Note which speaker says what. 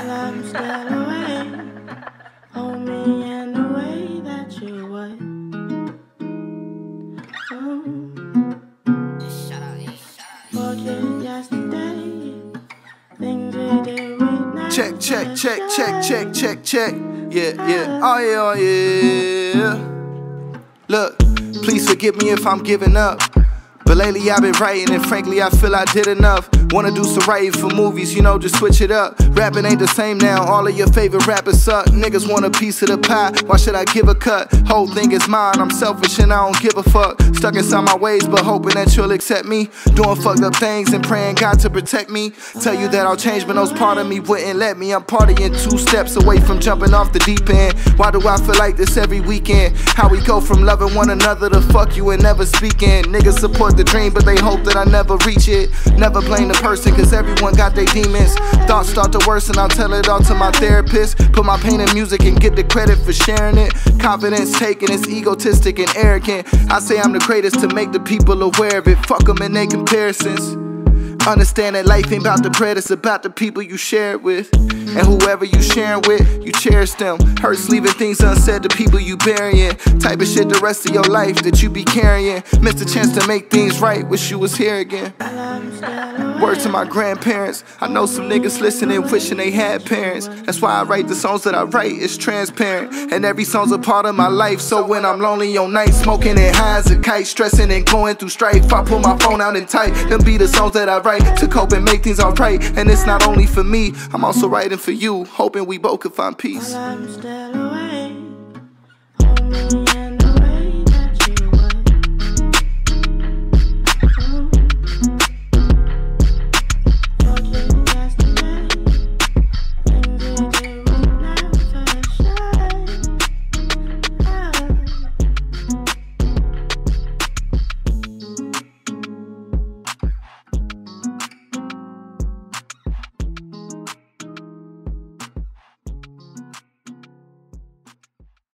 Speaker 1: While I'm still away, hold me in the way that you would. Forget yesterday, things we did with now.
Speaker 2: Check. Yeah. Oh yeah. Look, please forgive me if I'm giving up. But lately I've been writing and frankly I feel I did enough. Wanna do some writing for movies, you know, just switch it up. Rapping ain't the same now, all of your favorite rappers suck. Niggas want a piece of the pie, why should I give a cut? Whole thing is mine, I'm selfish and I don't give a fuck. Stuck inside my ways but hoping that you'll accept me. Doing fucked up things and praying God to protect me. Tell you that I'll change but those part of me wouldn't let me. I'm partying 2 steps away from jumping off the deep end. Why do I feel like this every weekend? How we go from loving one another to fuck you and never speaking. Niggas support the dream but they hope that I never reach it. Never blame the person cause everyone got their demons. Thoughts start to worsen, I'll tell it all to my therapist. Put my pain in music and get the credit for sharing it. Confidence taken, it's egotistic and arrogant. I say I'm the greatest to make the people aware of it. Fuck them and they comparisons. Understand that life ain't about the bread, it's about the people you share it with. And whoever you sharing with, you cherish them. Hurts leaving things unsaid to people you burying. Type of shit the rest of your life that you be carrying. Missed a chance to make things right, wish you was here again. Word to my grandparents, I know some niggas listening wishing they had parents. That's why I write the songs that I write, it's transparent. And every song's a part of my life, so when I'm lonely on night, smoking and high as a kite, stressing and going through strife, I pull my phone out and type. Them be the songs that I write to cope and make things alright. And it's not only for me, I'm also writing for you, hoping we both could find peace.
Speaker 1: While I'm still away.